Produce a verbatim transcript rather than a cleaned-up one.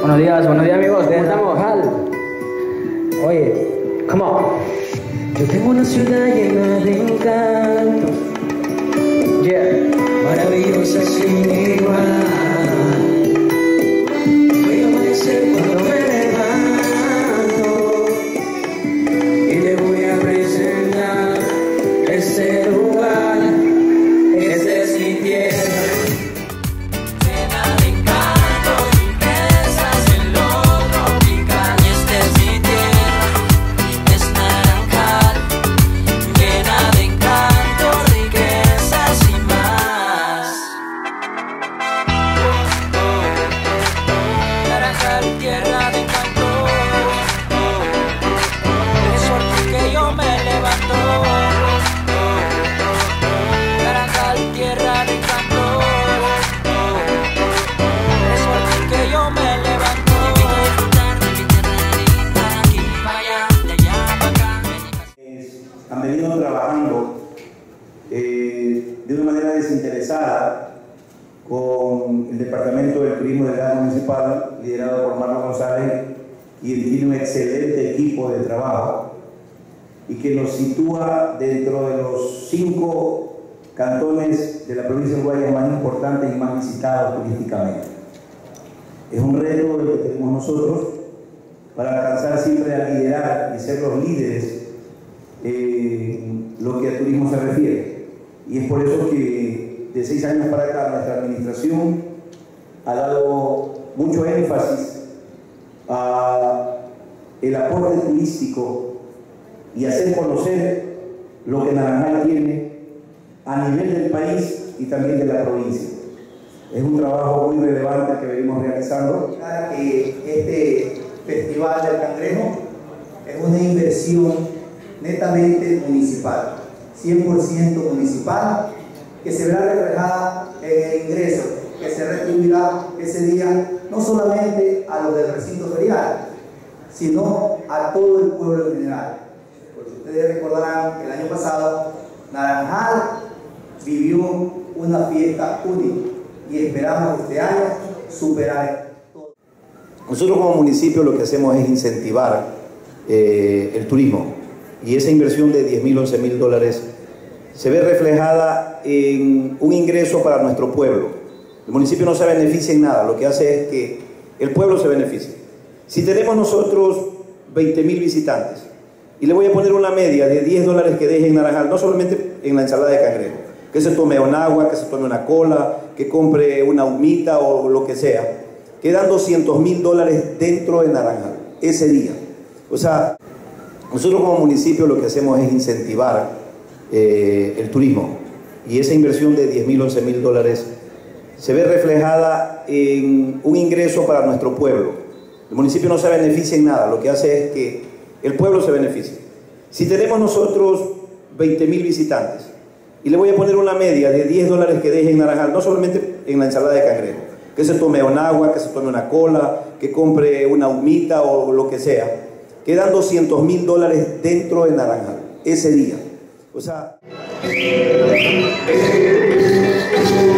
Buenos días, buenos días amigos, ¿cómo estamos? Hal. Oye, come on. Yo tengo una ciudad llena de encanto, Yeah. maravillosa sin igual. Voy a amanecer cuando me levanto y le voy a presentar este lugar. Este es mi tierra. Tierra de encanto, es por ti que yo me levanto. Naranjal, tierra de encanto, es por ti que yo me levanto. Te invito a disfrutar de mi tierra linda, aquí para allá, de allá para acá. Han venido trabajando eh, de una manera desinteresada con el Departamento del Turismo del Área Municipal, liderado por Marlon González, quien tiene un excelente equipo de trabajo y que nos sitúa dentro de los cinco cantones de la provincia de Guayas más importantes y más visitados turísticamente. Es un reto el que tenemos nosotros para alcanzar siempre a liderar y ser los líderes en lo que a turismo se refiere. Y es por eso que de seis años para acá nuestra administración ha dado mucho énfasis a el aporte turístico y hacer conocer lo que Naranjal tiene a nivel del país y también de la provincia. Es un trabajo muy relevante que venimos realizando. Que este Festival del Cangrejo es una inversión netamente municipal, cien por ciento municipal, que se verá reflejada en el ingreso que se retribuirá ese día no solamente a los del recinto ferial, sino a todo el pueblo en general. Porque ustedes recordarán que el año pasado Naranjal vivió una fiesta única y esperamos este año superar todo. Nosotros como municipio lo que hacemos es incentivar eh, el turismo, y esa inversión de diez mil, once mil dólares se ve reflejada en un ingreso para nuestro pueblo. El municipio no se beneficia en nada, lo que hace es que el pueblo se beneficie. Si tenemos nosotros veinte mil visitantes, y le voy a poner una media de diez dólares que deje en Naranjal, no solamente en la ensalada de cangrejo, que se tome un agua, que se tome una cola, que compre una humita o lo que sea, quedan doscientos mil dólares dentro de Naranjal ese día. O sea, nosotros como municipio lo que hacemos es incentivar eh, el turismo, y esa inversión de diez mil, once mil dólares se ve reflejada en un ingreso para nuestro pueblo. El municipio no se beneficia en nada, lo que hace es que el pueblo se beneficie. Si tenemos nosotros veinte mil visitantes, y le voy a poner una media de diez dólares que deje en Naranjal, no solamente en la ensalada de cangrejo, que se tome un agua, que se tome una cola, que compre una humita o lo que sea, quedan doscientos mil dólares dentro de Naranjal ese día. O sea...